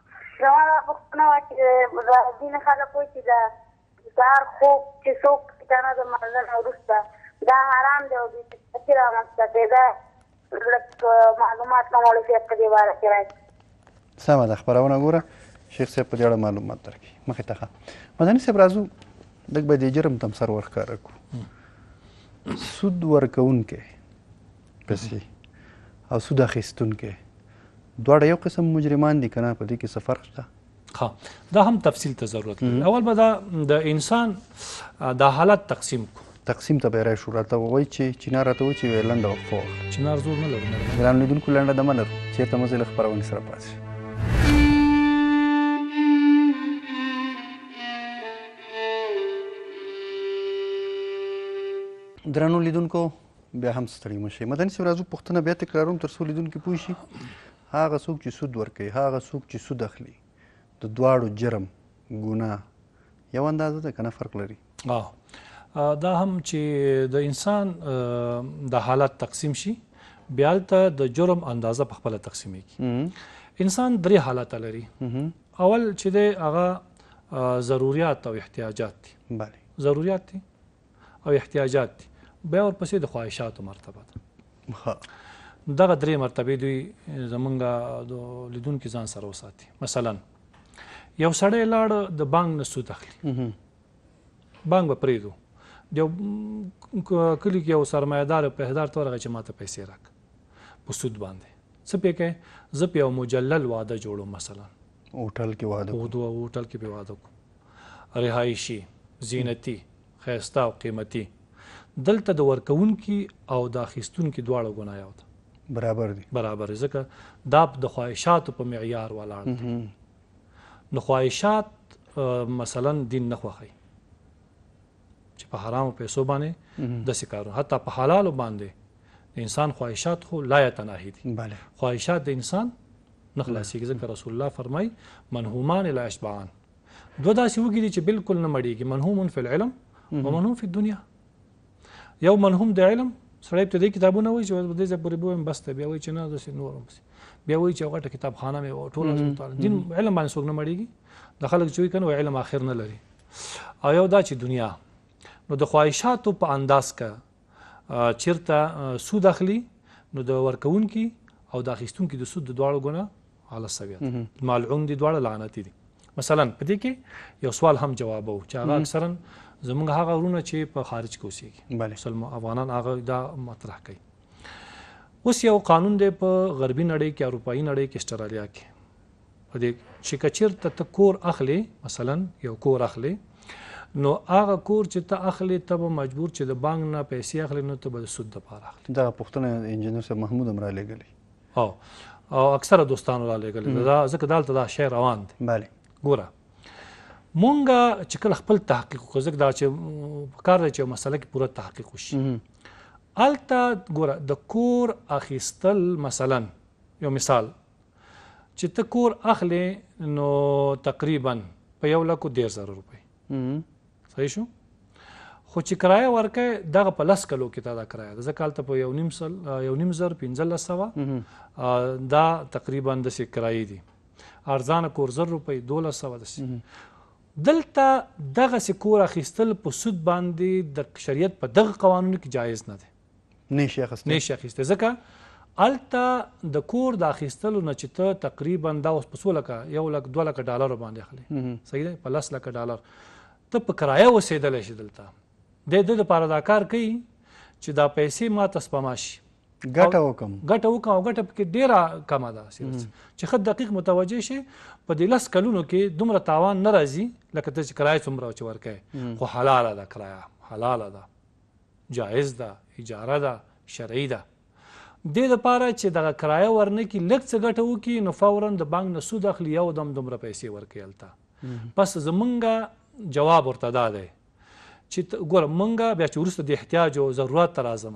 زما دا پوښتنه وه چې ځینې خلک وایي چې د سهار خوب چې څوک پښتانه د منځنه وروسته دا حرام دی او بېصفتي رامنځته کېده. لږ معلومات مو مولوي صاحب په دې باره کې راکړي. سمه ده، خپرونه ګوره شیخ صاحب په دې اړه معلومات درکړي. مخې ته ښه مدني صاحب راځو لږ به دې جرم ته هم سر ورښکاره کړو. سود ورکوونکی پیسې او سود اخیستونکی دواړه یو قسم مجرمان دي که نه؟ په دې کې څه فرق شته؟ ها دا هم تفصیل ته ضرورت لري. اول به دا د انسان دا حالت تقسیم کو. تقسیم ته به یې راشو، راته ووایي چې چینار راته وایي چې وایي لنډه وقفه واخله. چینار زور نه لرو. ګرانو لیدونکو لنډه دمه لرو، چېرته مزې له خپرونې سره پاتې. درنو لیدونکو بیا هم ستړي مه شئ. مدني صاحب راځو پوښتنه بیا تکراروم تر څو لیدونکي پوه شي. هغه څوک چې سود ورکوي، هغه څوک چې سود اخلي، د دواړو جرم ګناه یو اندازه ده که نه فرق لري؟ دا هم چې د انسان د حالت تقسیم شي بیا هلته د جرم اندازه په خپله تقسیمیږي. انسان درې حالته لري. اول چې دی هغه ضروریات او احتیاجات دي. بله ضروریات دي او احتیاجات دي. بیا ورپسې د خواهشاتو مرتبه ده. دغه درې مرتبې دوی زمونږ د لیدونکي ځان سره وساتي. مثلا یو سړی لاړ د بانک نه سود اخلي، بانک به پرېږدو، د یو کلي کې یو سرمایهدار پهدار ته ورغی چې ما ته پیسې راکړه په سود باندې. څه پې کوې؟ زه په یو مجلل واده جوړوم، مثلا هوټل کې واده کوو، هوټل کې به واده کوو، رهایشي، زینتي، ښایسته او قیمتي. دلته د ورکوونکي او د اخیستونکي دواړه ګناه یو ده، برابر دي. برابر دي ځکه دا د خواهشاتو په معیار ولاړ دي. نو خواهشات مثلا دین نه خوښوي چې په حرامو پیسو باندې داسې کارونه، حتی په حلالو باندې د انسان خواهشات خو لا یتناهي دي. خواهشات د انسان نه خلاصېږي ځکه رسول الله فرمایي منهومان لا یشبعان. دوه داسې وږي دي چې بالکل نه مړېږي، منهوم فی العلم و منهوم فی الدنیا. یو منهوم د علم سړی ابتدایي کتابونه وایي چې دې ځای پورې بویم بس ته، بیا وایي چې نه داسې نور هم بیا وایي چې غټه کتابخانه مې ټول دین علم باندې څوک نه مړېږي. د خلک چې وایي که نه وایي علم آخر نه لري. او یو دا چې دنیا، نو د خواهشاتو په انداز که چېرته سود اخلي نو د ورکوونکي او د اخیستونکي د سود د دواړو ګناه علی السویه ده، ملعون دي، دواړه لعنتي دي. مثلا په دې کې یو سوال هم جوابو چې هغه اکثرا زمونږ هغه وروڼه چې په خارج کې اوسېږي، مسلمان افغانان، هغه دا مطرح کوي. اوس یو قانون دی په غربي نړۍ کې، اروپایي نړۍ کې، استرالیا کې، په دې چې که چېرته ته کور اخلې، مثلا یو کور اخلې، نو هغه کور چې ته اخلې ته به مجبور چې د بانک نه پیسې اخلې، نو ته به د سود دپاره اخلې. دغه پوښتنه انجینر صاحب محمود هم رالیږلې او او اکثره دوستانو رالیږلې ده، ځکه دلته دا شی روان دی. بله ګوره مونږ چې کله خپل تحقیق وکړو، ځکه دا چې پکار دی چې یو مسله کې پوره تحقیق وشي. هلته ګوره د کور اخیستل، مثلا یو مثال چې ته کور اخلې نو تقریبا په یو لکو دېرش زره روپۍ، صحیح شو؟ خو چې کرایه ورکوې دغه په لس کلو کې تا دا کرایه ده، ځکه هلته په یو نیم سل یو نیم زر پنځلس سوه دا تقریبا داسې کرایې دي. ارزانه کور زر روپۍ، دولس سوه داسې. دلته دغسې کور اخیستل په سود باندې د شریعت په دغه قوانونو کې جایز نه دی، نه شي اخیستی، نه شي اخیستی. ځکه هلته د کور د اخیستلو نه چې ته تقریبا دا اوس په څو لکه یو لک دوه لکه ډالرو باندې اخلي، صحیح دی، په لس لکه ډالر ته په کرایه اوسېدلی شي. دلته د ده دپاره دا کار کوي چې دا پیسې ما ته سپما شي، ګټه وکړم ګټه وکړم او ګټه پکې ډېره کمه ده، چې ښه دقیق متوجه شي په دې لس کلونو کې دومره تاوان نه راځي لکه ته چې کرایه څومره چې ورکوې. خو حلاله ده، کرایه حلاله ده، جایز ده، اجاره ده، شرعي ده. دې دپاره چې دغه کرایه ورنکړي، لږ څه ګټه وکړي، نو فورا د بانک نه سود اخلي، یو دم دومره پیسې ورکوي هلته. پس زمونږ جواب ورته دا دی چې ګوره مونږ بیا چې وروسته د احتیاج او ضرورت ته راځم،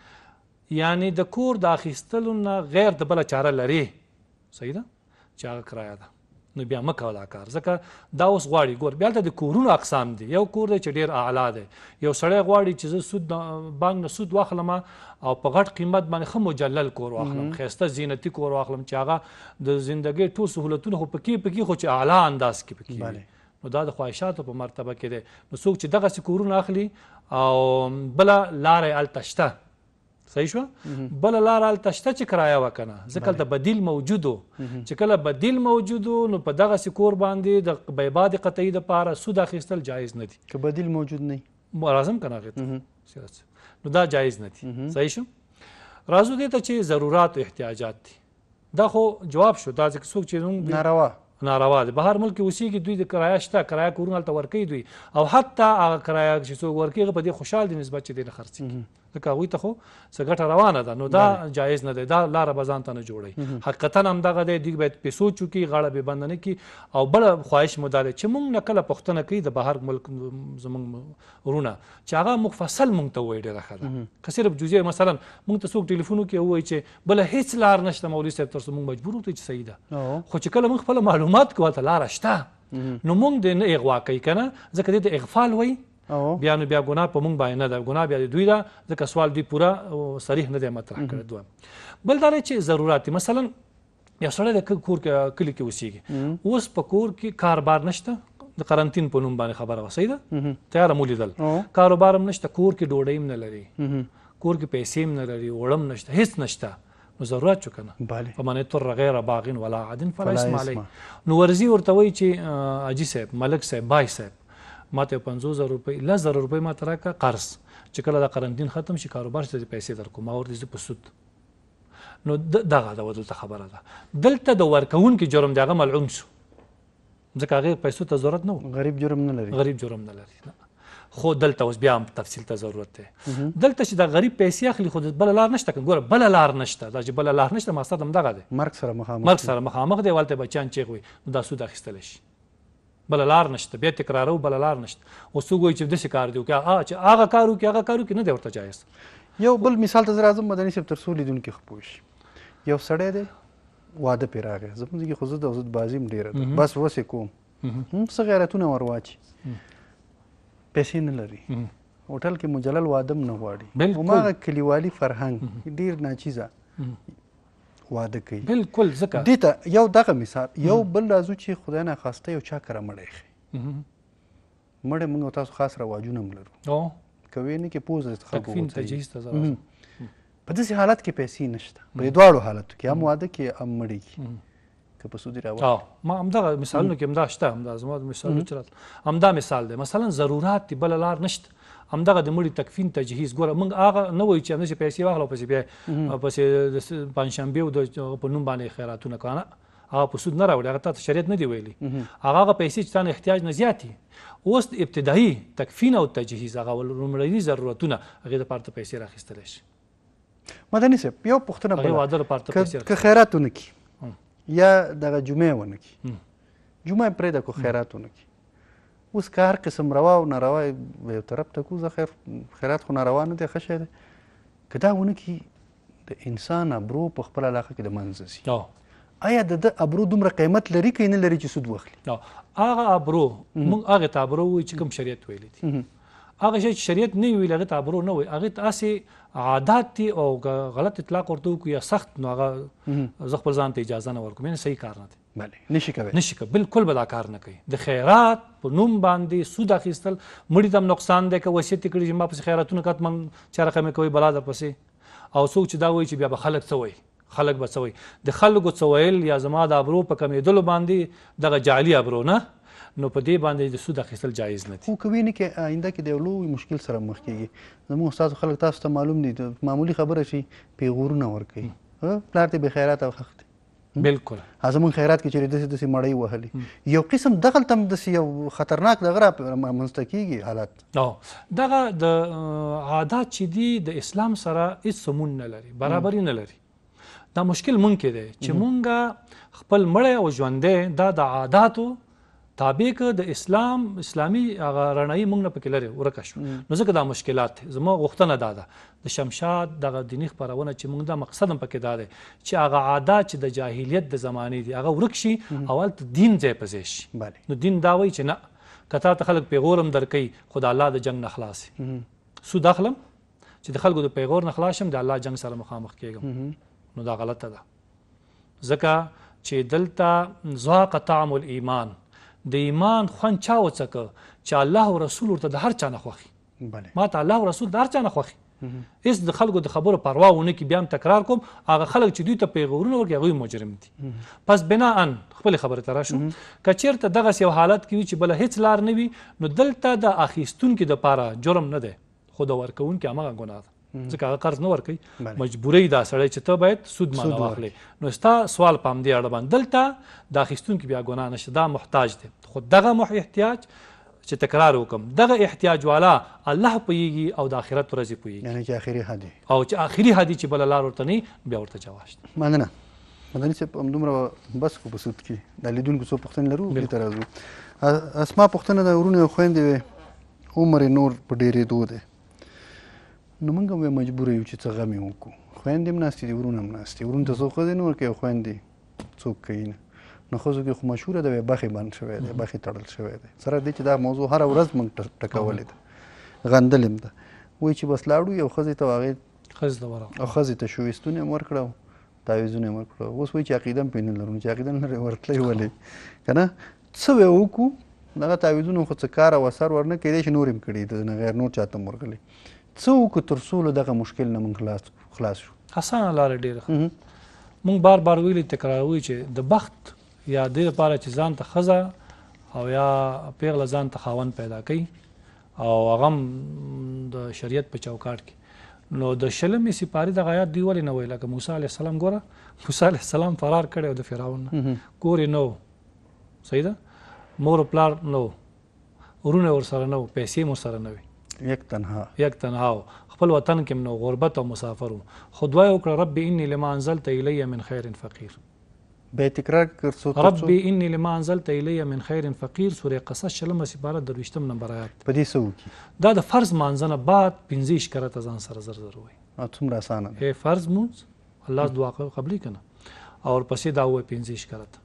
یعنی د کور د اخیستلو نه غیر د بله چاره لرې، صحیح ده، چې هغه کرایه ده، نو بیا مه کوه دا کار. ځکه دا اوس غواړي ګور بیا هلته د کورونو اقسام دي. یو کور دی چې ډېر اعلی دی، یو سړی غواړي چې زه سود بانک نه سود واخلم او په غټ قیمت باندې ښه مجلل کور واخلم، ښایسته زینتي کور واخلم چې هغه د زندګۍ ټول سهولتونه خو پکې پکې خو چې اعلی انداز کې پکې وي. نو دا د خواهشاتو په مرتبه کې دی. نو څوک چې دغسې کورونه اخلي او بله لاره یې هلته شته، صحیح شوه، بله لاره هلته شته چې کرایه وه که نه، ځکه هلته بدیل موجود و. چې کله بدیل موجود و نو په دغسې کور باندې د بیباد قطعي دپاره سود اخیستل جایز نه دي. که بدیل موجود نه وي راځم که نه هغې ته، نو دا جایز نه دي. صحیح شو. راځو دې ته چې ضرورات او احتیاجات دي. دا خو جواب شو، دا ځکه څوک چې ناروا ناروا دی بهر ملک کې اوسېږي، دوی د کرایه شته، کرایه کورونه هلته ورکوي دوی، او حتی هغه کرایه چې څوک ورکوي هغه په دې خوشحال دي نسبت چې دی نه خرڅ کړي، ځکه هغوی ته خو څه ګټه روانه ده. نو دا جایز نه دی، دا لاره به ځان ته نه جوړوي. حقیقتا همدغه دی، دوی باید پې سوچ وکړي، غاړه بې بنده نه کړي. او بله خواهش مو دا دی چې موږ نه کله پوښتنه کوي د بهر ملک زموږ ورونه چې هغه مفصل موږ ته ووایي ډېره ښه ده. که صرف جزیه مثلا موږ ته څوک ټلیفون وکړي ووایي چې بله هېڅ لار نشته مولوي صاحب، تر څو موږ مجبور وکړو چې صحیح ده. خو چې کله موږ خپله معلومات کوو هلته لاره شته، نو موږ دې نه اغوا کوي که نه، ځکه دې ته اغفال وایي. بیا نو بیا ګناه په موږ باندې نه ده، ګناه بیا د دوی ده، ځکه سوال دوی پوره صریح نه دی مطرح کړی. دویم بل دا دی چې ضرورات دي. مثلا یو سړی د کور کلي کې اوسېږي، اوس په کور کې کاروبار نشته، د قرنطین په نوم باندې خبره وه، صحیح ده، تیاره مو لیدل، کاروبار هم نشته، کور کې ډوډۍ هم نه لري، کور کې پیسې هم نه لري، اوړه هم نشته، هېڅ نشته. نو ضرورت شو که نه، فمن اضطر غیر باغ ولا عاد فلا اثم علیه. نو ورځي ورته وایي چې حاجي صاحب، ملک صاحب، بای صاحب، ما ته پنځوس زره روپۍ لس زره روپۍ ما ته راکړه قرض، چې کله دا قرنطین ختم شي کاروبار شي پیسې در کوم. ما ورته زه په سود. نو دغه ده دلته خبره ده. دلته د ورکوونکي جرم دی هغه ملعون شو، ځکه هغې پیسو ته ضرورت نه و. غریب جرم نه لري، غریب جرم نه لري. خو دلته اوس بیا هم تفصیل ته ضرورت دی. دلته چې دا غریب پیسې اخلي خو بله لار نشته، که ګوره بله لار نشته، دا چې بله لار نشته مقصد همدغه دی، مرګ سره مخامخ مرګ سره مخامخ دی. هلته بچیان چیغ وي، نو دا سود اخیستلی شي، بله لار نشته، بیا تکرارو بله لار نشته. اوس څوک وایي چې داسې کار دی وکړي، چې هغه کار وکړي هغه کار وکړي، نه دی ورته جایز. یو بل مثال ته زه راځم مدني صاحب، تر څو لیدونکي ښه پوه شي. یو سړی دی واده پرې راغی، زموږ کې خو زه د زود بازي هم ډېره ده، بس وس یې کوم، څه غیرتونه ور واچي، پیسې نه لري، هوټل کې مجلل واده هم نه غواړي، هماغه کلیوالي فرهنګ ډېر ناچیزه واده کوي. بالکل. ځکه دې ته یو دغه مثال. یو بل راځو چې خدای ناخواسته یو چا کره مړی ایښی، مړی موږ او تاسو خاص رواجونه هم لرو، که ویې نه کې پوزه خلکو وڅوي. په داسې حالت کې پیسې نشته، په دواړو حالتو کې، هم واده کې هم مړی کې، که په سودي راوړي. ما همدغه مثالونو کې همدا شته، همدا زما د مثالونو چې راتلل همدا مثال دی. مثلا ضرورات دي، بله لار نشته، همدغه د مړي تکفین تجهیز. ګوره موږ هغه نه وایو چې همداسې پیسې واخله او پسې بیا پسې د پنجشنبې او د په نوم باندې خیراتونه کوه، نه، هغه په سود نه راوړي، هغه تا ته شریعت نه دی ویلي. هغه هغه پیسې چې تا نه احتیاج نه زیات دي، اوس ابتدایي تکفین او تجهیز، هغه لومړني ضرورتونه، هغې دپاره ته پیسې راخیستلی شي. مدني صاحب یو پوښتنه هغې واده لپاره ته پیسې که خیرات ونه کړي یا دغه جمعې ونه کړي، جمعه یې پرېږده کو خیرات ونه کړي، اوس که هر قسم روا او ناروا یو طرف ته کو، زه خیر خیرات خو ناروا نه دی، ښه شی دی. که دا ونه کړي د انسان ابرو په خپل علاقه کې د منځه ځي، آیا د ده ابرو دومره قیمت لري که نه لري چې سود واخلي؟ هغه ابرو موږ هغې ته ابرو وایو چې کوم شریعت ویلی دي. هغه شی چې شریعت نه ویل هغې ته ابرو نه وایي، هغې ته هسې عادات دي، او که غلط اطلاق ورته وکړو یا سخت، نو هغه زه خپل ځان ته اجازه نه ورکوم، یعنې صحیح کار نه دی. بلې نشي کولی، نشي کولی، بالکل به دا کار نه کوي. د خیرات په نوم باندې سود اخیستل مړي ته هم نقصان دی. که وصیت یې کړي چې ما پسې خیراتونه کات من چا رقم یې کوئ بلا در پسې، او څوک چې دا وایي چې بیا به خلک څه وایي، خلک به څه وایي، د خلکو څه ویل یا زما د ابرو په کمېدلو باندې دغه جعلي ابرو نه، نو په دې باندې د سود اخیستل جایز نه دي. خو که وینې کې آینده کې د یو لوی مشکل سره مخ کېږي. زموږ استادو خلک تاسو ته معلوم دي، معمولي خبره شي پیغورونه ورکوي، پلار ته بې خیراته او خښ دی. بالکل. زموږ خیرات کې چېرې داسې داسې مړۍ وهلي، یو قسم دغلته هم داسې یو خطرناک دغه رامنځته کېږي حالات. دغه د عادات چې دي د اسلام سره هېڅ سمون نه لري، برابري نه لري. دا مشکل مونږ کې دی چې مونږ خپل مړی او ژوندی دا د عاداتو تابع که د اسلام اسلامي هغه رڼایي موږ نه پکې لرې ورکه شو. نو ځکه دا مشکلات دی. زما غوښتنه دا ده د شمشاد دغه دیني خپرونه چې موږ دا مقصد هم پکې دا دی چې هغه عادات چې د جاهلیت د زمانې دي هغه ورک شي او هلته دین ځای په ځای شي. نو دین دا وایي چې نه، که تا ته خلک پیغور هم درکوي خو د الله د جنګ نه خلاص یې. سود اخلم چې د خلکو د پیغور نه خلاص شم، د الله جنګ سره مخامخ کېږم، نو دا غلطه ده. ځکه چې دلته ذاق طعم الایمان، د ایمان خوند چا وڅکه چې الله او رسول ورته د هر چا نه خوښي ما ته الله او رسول د هر چا نه خوښي هېڅ د خلکو د خبرو پروا ونه کړي بیا هم تکرار کوم هغه خلک چې دوی ته پیغورونه ورکړي هغوی مجرم دي پس بناء خپلې خبرې ته راشو که چېرته دغسې یو حالت کې وي چې بله هېڅ لار نه وي نو دلته د اخیستونکي دپاره جرم نه دی خو د ورکوونکي همغه ګناه ده ځکه هغه قرض نه ورکوي مجبورۍ دا سړی چې ته باید سود ماله واخلې نو ستا سوال په همدې اړه باندې دلته د اخیستونکي بیا ګناه نشته دا محتاج دی خو دغه احتیاج چې تکرار وکم دغه احتیاج والا الله پوهیږي او د آخرت ورځې پوهیږي یعنې چې آخري حد او چې آخري حد چې بله لار ورته نه بیا ورته جواز شته مننه مدني صاحب همدومره بس خو په سود کې د لیدونکو څو پوښتنې لرو دې ته راځو اسما پوښتنه د ورونو یو خویندې وې عمر یې نور په ډېرېدو دی نو موږ هم مجبوره یو چې څه غم یې وکړو خویندې هم ناستې دي ورونه هم ناستې ورونو ته څوک ښځې نه ورکوي خویندې څوک کوي نه نو ښځو کې خو مشهوره ده بخې بند شوی دی بخې تړل شوی دی سره دې چې دا موضوع هره ورځ موږ ټکولې ده غندلې هم ده وایي چې بس لاړو یو ښځې ته هغې ښځې ته ورغله او ښځې ته شویستونه یې ورکړه تعویضونه یې ورکړه اوس وایي چې عقیده هم پرې نه لرو چې عقیده نه لرې ورتلی ولې که نه څه به وکړو دغه تعویضونه خو څه کار او اثر ورنه کیدای شي نور هم کړي د نه غیر نور چاته هم ورغلی څه وکړو تر څو له دغه مشکل نه موږ خلاص شو اسانه لاره ډېره موږ بار بار ویلي تکراروي چې د بخت یا دې لپاره چې ځان ته ښځه او یا پیغله ځان ته خاوند پیدا کوي او هغه هم د شریعت په چوکاټ کې نو د شلمې سپارې دغه آیات دوی ولې نه وایي لکه موسی علیه السلام ګوره موسی علیه السلام فرار کړی و د فرعون نه کور یې نه و صحیح ده مور و پلار نه و ورونه ورسره نه و پیسې هم ورسره نه وي یک تنها یک تنها و خپل وطن کې هم نه غربت او مسافر و خو دعا یې وکړه رب انی لما انزلت الی من خیر فقیر به تکرار کړ ربي اني لما انزلت الي من خير فقير سوره قصص شلمه سپاره درویشتم نمبر آیات په دې څه وکړي دا د فرض مانځنه بعد پنځه اشکرته ځان سره زر زر وایي څومره اسانه ده فرض مونځ الله دعا قبلې کنه او پسې دا وایي پنځه اشکرته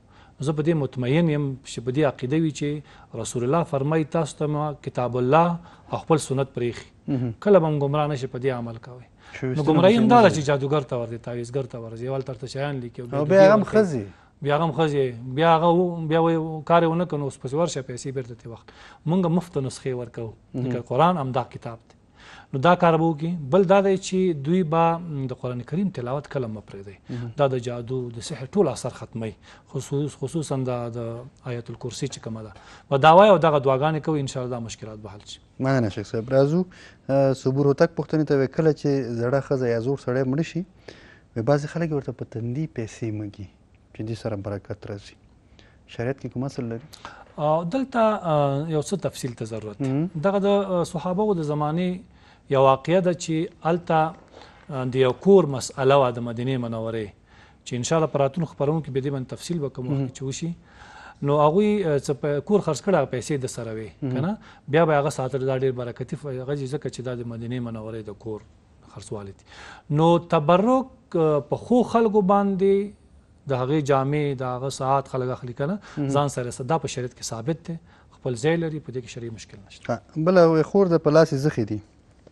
زه په دې مطمئن یم چې په دې عقیده وي چې رسول الله فرمایي تاسو ته کتاب الله او خپل سنت پرېښي کله به هم ګمراه نه شي په دې عمل کوئ نو ګمراهي هم دا ده چې جادوګر ته ورځي تعویضګر ته ورځي اول ترته شیان لیکي او بیا هغه هم ښځې بیا هغه هم ښځې بیا هغه بیا وایي کار یې ونه کړو اوس پسې ورشه پیسې بېرته تې وخت موږ مفت نسخې ورکوو ځکه قرآن همدا کتاب دی نو دا کار به وکړي بل دا دی چې دوی به د قرآن کریم تلاوت کله مه پرېږدئ دا د جادو د سحر ټول اثر ختموي خصوص خصوصا د آیت الکرسي چې کومه ده په دا وایي او دغه دعاګانې کوي انشاءالله دا مشکلات به حل شي مننه شیخ صاحب راځو صبور هوتک پوښتنې ته وایي کله چې زړه ښځه یا زوړ سړی مړه شي وایي بعضې خلک ورته په تندي پیسې مږي چې دې سره برکت راځي شریعت کې کوم اصل لري دلته یو څه تفصیل ته ضرورت دی دغه د صحابهو د زمانې یو واقعه ده چې هلته د یو کور مسئله وه د مدینې منورې چې انشاءالله په راتلونکو خپرونو کې به دې باندې تفصیل به کوم وخت چې وشي نو هغوی څه په کور خرڅ کړه هغه پیسې د سره وې که نه بیا به هغه ساتل دا ډېر برکتي هغه ځکه چې دا د مدینې منورې د کور خرڅوالی دي نو تبرک په ښو خلکو باندې د هغې جامې د هغه ساعت خلک اخلي که نه ځان سره دا په شریعت کې ثابت دی خپل ځای لري په دې کې شرعي مشکل نشته بله خور د په لاسې زخې دي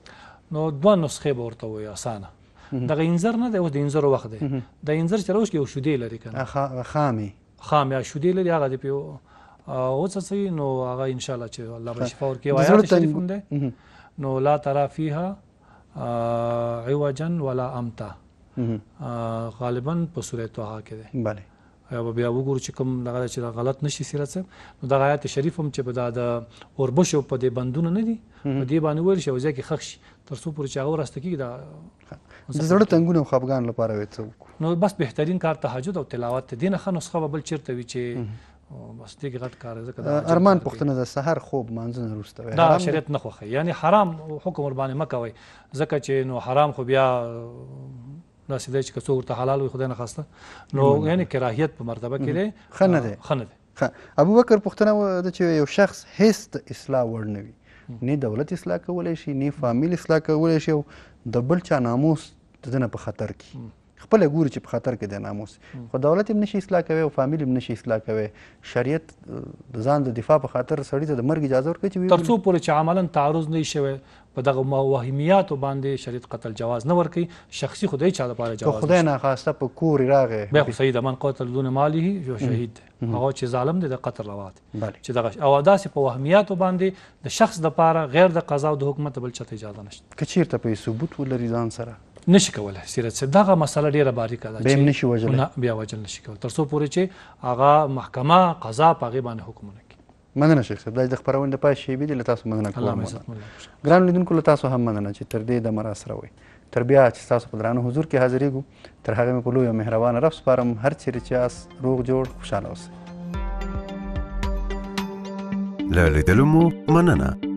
نو دوه نسخې به ورته وایي اسانه دغه انځر نه دی اوس د انځرو وخت دی د انځر چې راوښکي یو شودې لري که نه خامې خام یا شودې لري هغه دې پې وڅڅوي نو هغه انشاءالله چې الله به شفا ورکوي آیات شریف هم دی نو لا ترى فیها عوجا ولا امتا غالبا په سوره طه کې دی بله یا به بیا وګورو چې کوم دغه چې غلط نشي سیرت صاحب نو دغه آیات شریف هم چې به دا د اوربشو په دې بندونه نه دي په دې باندې ویل شي او ځای کې ښخ شي تر څو پورې چې هغه ورسته کېږي دا د زړه تنګونه او خفګان لپاره وایي څه وکړو نو بس بهترین کار تهجد او تلاوت دی دې نه ښه نسخه به بل چېرته وي چې بس دې کې غټ کار دی ځکه ارمان پوښتنه ده سحر خوب مانځه نه وروسته دا شریعت نه خوښوي یعنې حرام حکم ورباندې مه کوئ ځکه چې نو حرام خو بیا داسې دی چې که څوک ورته حلال وي خدای نخواسته نو یعنې کراهیت په مرتبه کې دی ښه نه دی ښه نه دی ابوبکر پوښتنه ده چې یو شخص هیڅ د اصلاح وړ نه وي نه دولت اصلاح کولی شي نه فامیل اصلاح کولی شي او د بل چا ناموس د ده نه په خطر کې خپله ګوري چې په خطر کې دی ناموس خو دولت هم نشي اصلاح کوي او فامیل هم نشي اصلاح کوي شریعت د ځان د دفاع په خاطر سړي ته د مرګ اجازه ورکوي چې تر څو پورې چې عملا تعرض نه شوی په دغه وهمیاتو باندې شریعت قتل جواز نه ورکوي شخصي خدای چا لپاره جواز خدای ناخواسته په کور راغی بیا خو صحیح ده من قتل دون ماله یو شهید دی هغه چې ظالم دی د قتل روا دی چې دغه او داسې په وهمیاتو باندې د شخص دپاره غیر د قضا او د حکومت بل چاته اجازه نشته که چېرته په ثبوت ولري ځان سره نشي کولی سیرت صاحب دغه مسله ډېره باریکه ده بیا هم نشي وژلی نه بیا وجل نشي کولی تر څو پورې چې هغه محکمه قضا په هغې باندې حکم ونه کړي مننه شیخ صاحب دا د خپرونې د پای شیبې دي له تاسو مننه کوم ګرانو لیدونکو له تاسو هم مننه چې تر دې دمه راسره وئ تر بیا چې ستاسو په درانه حضور کې حاضرېږو تر هغې مې په لوی او مهربانه رب سپارم هر چیرې چې یاست روغ جوړ خوشحاله اوسئ له لیدلو مو مننه